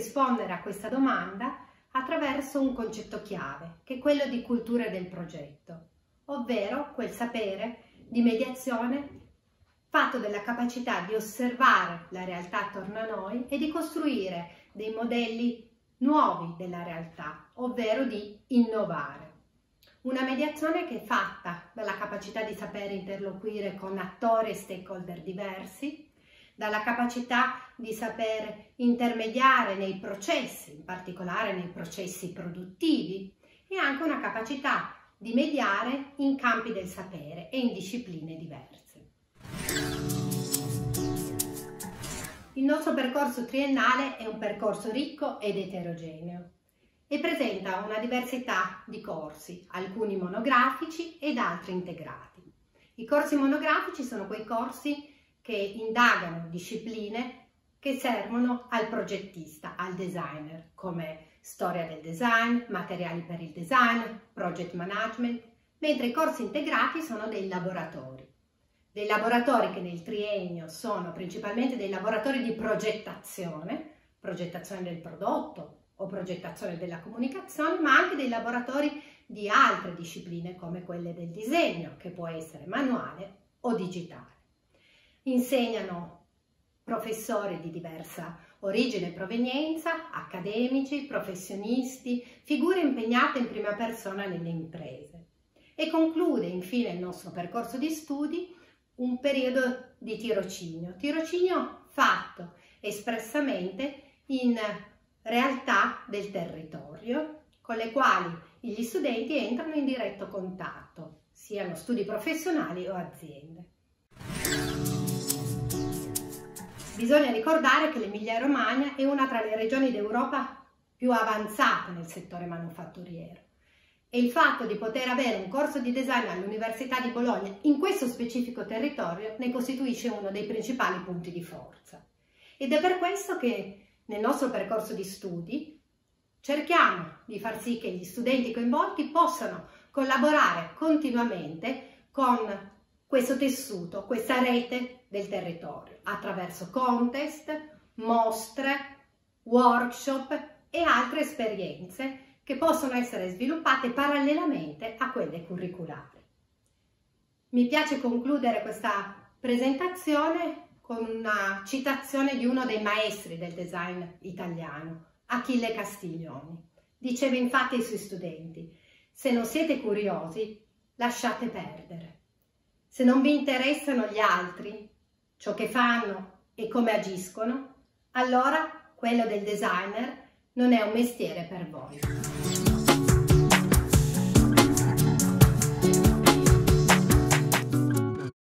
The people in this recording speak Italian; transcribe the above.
rispondere a questa domanda attraverso un concetto chiave, che è quello di cultura del progetto, ovvero quel sapere di mediazione fatto della capacità di osservare la realtà attorno a noi e di costruire dei modelli nuovi della realtà, ovvero di innovare. Una mediazione che è fatta dalla capacità di sapere interloquire con attori e stakeholder diversi, dalla capacità di saper intermediare nei processi, in particolare nei processi produttivi, e anche una capacità di mediare in campi del sapere e in discipline diverse. Il nostro percorso triennale è un percorso ricco ed eterogeneo e presenta una diversità di corsi, alcuni monografici ed altri integrati. I corsi monografici sono quei corsi che indagano discipline che servono al progettista, al designer, come storia del design, materiali per il design, project management, mentre i corsi integrati sono dei laboratori che nel triennio sono principalmente dei laboratori di progettazione del prodotto o progettazione della comunicazione, ma anche dei laboratori di altre discipline come quelle del disegno, che può essere manuale o digitale. Insegnano professori di diversa origine e provenienza, accademici, professionisti, figure impegnate in prima persona nelle imprese. E conclude infine il nostro percorso di studi un periodo di tirocinio fatto espressamente in realtà del territorio con le quali gli studenti entrano in diretto contatto, siano studi professionali o aziende. Bisogna ricordare che l'Emilia-Romagna è una tra le regioni d'Europa più avanzate nel settore manufatturiero e il fatto di poter avere un corso di design all'Università di Bologna in questo specifico territorio ne costituisce uno dei principali punti di forza. Ed è per questo che nel nostro percorso di studi cerchiamo di far sì che gli studenti coinvolti possano collaborare continuamente con questo tessuto, questa rete del territorio, attraverso contest, mostre, workshop e altre esperienze che possono essere sviluppate parallelamente a quelle curriculari. Mi piace concludere questa presentazione con una citazione di uno dei maestri del design italiano, Achille Castiglioni. Diceva infatti ai suoi studenti: se non siete curiosi, lasciate perdere. Se non vi interessano gli altri, ciò che fanno e come agiscono, allora quello del designer non è un mestiere per voi.